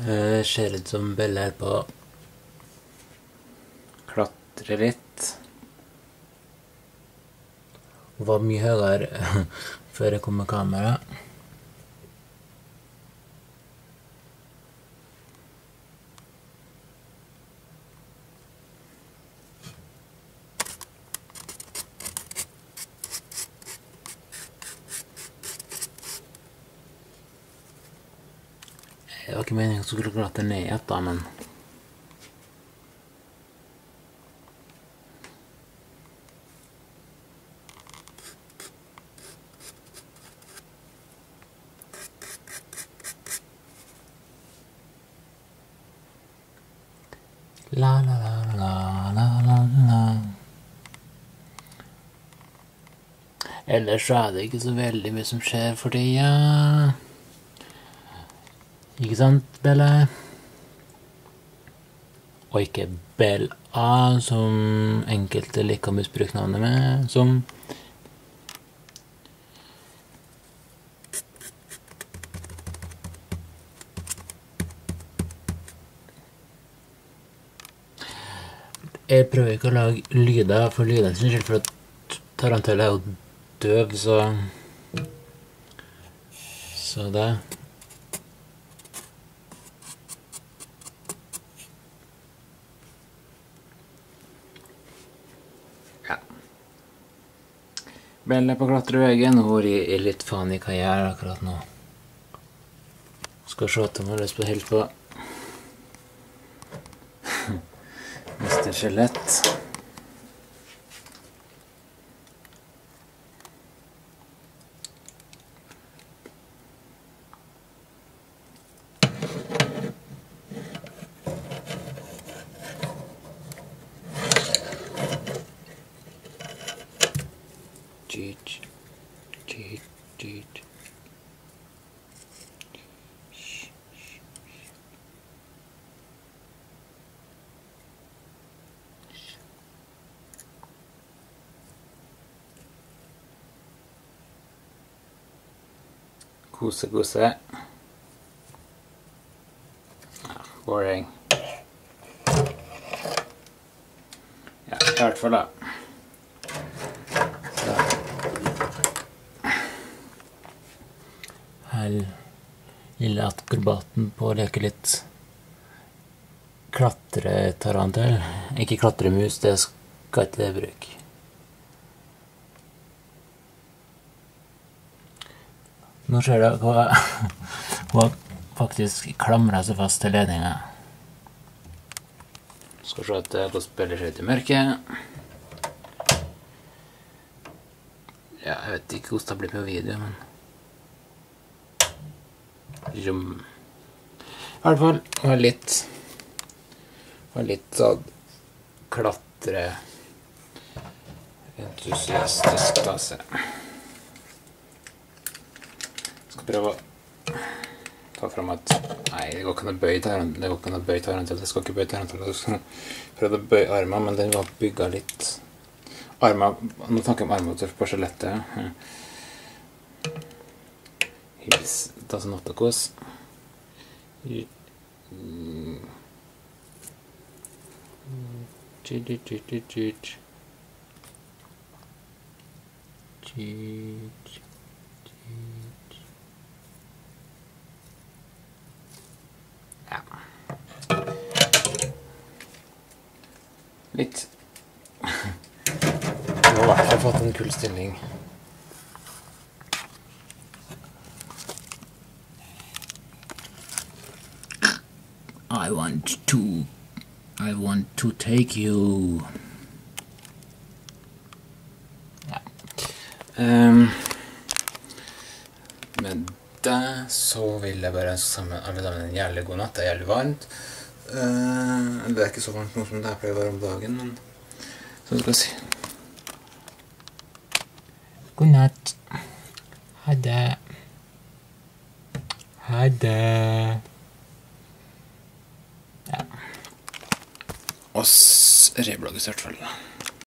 Ser ut som Belle er på å klatre litt. Hun var mye høyere før jeg kom med kamera. Det var ikke meningen at jeg skulle klatre ned igjen da, men la la la la la la la. Ellers så er det ikke så veldig mye som skjer for tida. Ikke sant, Belle? Og ikke Bella, som enkelte liker å misbruke navnet med, som Jeg prøver ikke å lage lyder for lydene sin skyld, for at Tarantella er jo døv, så det Belle på klatreveggen, hun er litt faen i hva jeg gjør akkurat nå. Skal se til om jeg har lyst på å hilse på Mr. Skjelett. Kose. Boring. Ja, i hvert fall da. Så. Her lille akrobaten på å leke litt klatre-tarantel. Ikke klatremus, det skal ikke det bruke. Nå ser du hva hun faktisk klamret seg fast til ledningen. Skal se at det spiller seg ut i mørket. Ja, jeg vet ikke hvordan det blir på video, men i hvert fall var litt sånn klatre entusiastisk klasse. Skal prøve å ta frem at nei, det går ikke an å bøye tarantel, det skal ikke bøye tarantel, jeg skal prøve å bøye armen, men den var bygget litt nå snakker jeg om armen på skjelettet. Hils, ta sånn åttekos. Ja. Litt. Nå har jeg fått en kul stilling. I want to take you. Ja. Med det så vil jeg bare ønske sammen alle sammen en jævlig god natt. Det er jævlig varmt. Det er ikke så varmt nå som det pleier å være om dagen, men så skal jeg si. God natt. Ha det. Ha det. Ja. Oss reblogges i hvert fall.